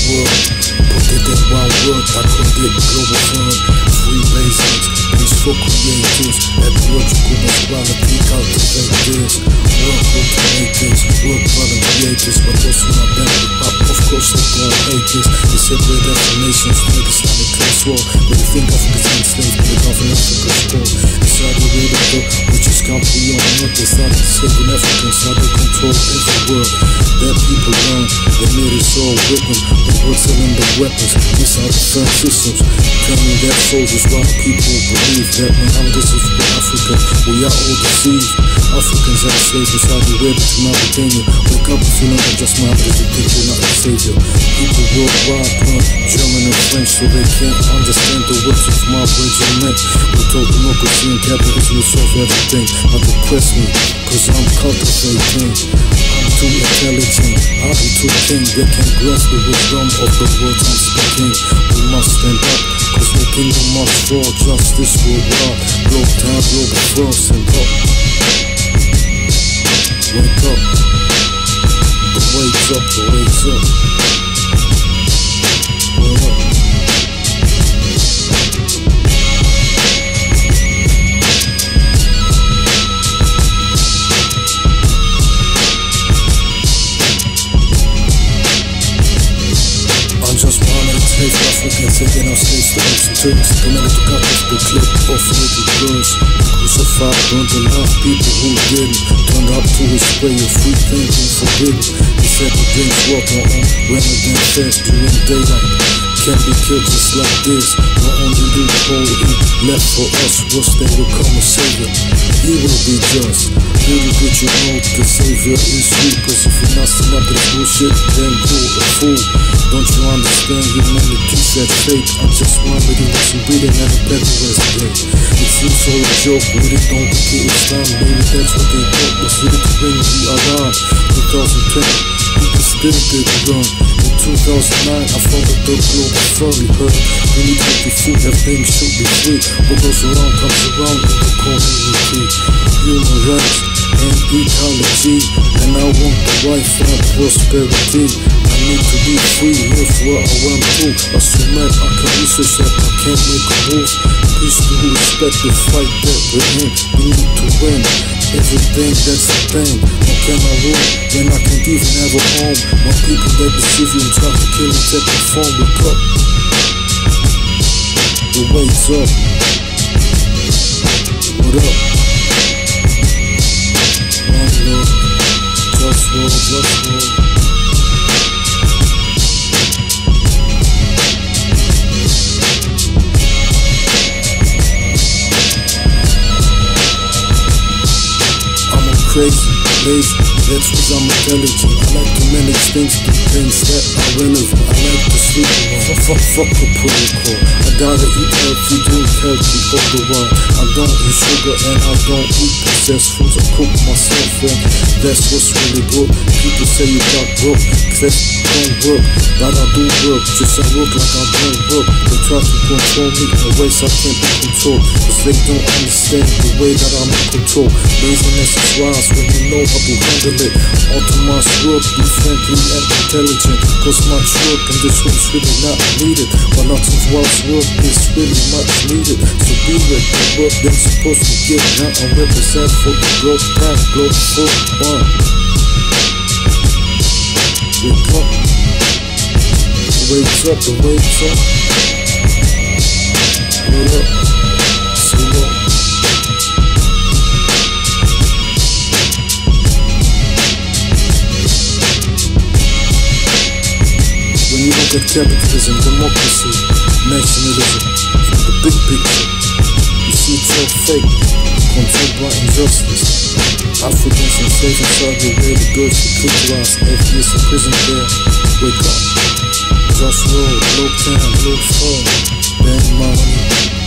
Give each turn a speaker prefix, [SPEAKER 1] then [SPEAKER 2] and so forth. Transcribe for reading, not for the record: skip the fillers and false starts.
[SPEAKER 1] world. Put it in one word, I called it global fund. Free basics, peaceful creators, ecological equality, cultivate this. Work automators, work product creators, but also not them. Of course they gon' hate this. They separate nations to make Islamic class war. But they think Africa's enslaved, but they come from Africa's core. Inside the radio, which is country on what they started enslaving Africans, how they control every world. That people learn, they made us all with them. But we're selling the weapons, these are defense systems. Training their soldiers while people believe that Muhammad is for Africa. We are all deceived. Africans are slaves inside the web to Mauritania. Wake up if you know that just Muhammad is the teacher, not the savior. People worldwide learn German and French so they can't understand the words of my regiment. We told democracy and capitalism will solve everything. Not depress me, cause I'm cultivating. I'm too intelligent, I'm too king. They can't grasp the wisdom of the words I'm speaking. We must stand up, cause the kingdom must fall. Justice will rise, blow down, blow the frost and up. Wake up, the wake's up, the wake's up. Wake up. Unjust Muhammad enslaved Africans, taking our slaves to Arabs and Turks. Committed to cut off the clip off little girls. Crucified, burned the last people who didn't. Turned up to his way of free thinking forbidden. He said he drinks water on Ramadan fast during daylight. Can't be killed just like this. The only loophole he left for us was they will come a savior. He will be just. Little did you know the savior is you. Cause if you're not standing up to this bullshit, then you're a fool. Don't you understand humanity's at fate? I'm just Muhammad, he wasn't breathing at a better rest day. It seems so a joke, but it don't get Islam. Maybe that's what they thought was here to bring you around. 2020, people still didn't run. In 2009, I founded the global furry herd. We need healthy food, everything should be free. What goes around comes around in the community. Human rights and ecology, and I want the wife and prosperity. I need to be free, live where I want to. Assume I can research that I can't make a move. Peace to respect the fight that we're in. We need to win everything, that's the thing. How can I rule when I can't even have a home? My people that deceive you and try to kill and take the phone. Wake up, the wake's up. What up? One love, just roll, just roll. Crazy, lazy, that's cause I'm intelligent. I like to manage things that are relevant. I like to sleep around, fuck a protocol. I gotta eat healthy, drink healthy all the while. I don't eat sugar and I don't eat processed foods. I cook myself and that's what's really good. People say you got broke, cause that don't work. But I do work, just I work like I don't work. They try to control me in ways I can't be controlled. Cause they don't understand the way that I'm in control. Laziness is wise when you know how to handle it. Automa's work, be friendly and intelligent. Cause much work in this room's really not needed. But lots of wild's work is really much needed. So be with the work that's supposed to get done and represent for the growth path, growth for one. Wake up, the wake's up, the wake's up. What up, see what? When you look at capitalism, democracy, nationalism, from the big picture, you see it's all fake, controlled by injustice. Africans enslaved inside the way the girls were criminalized, atheists in prison there. Wake up, just roll, low time, low fall, bang money.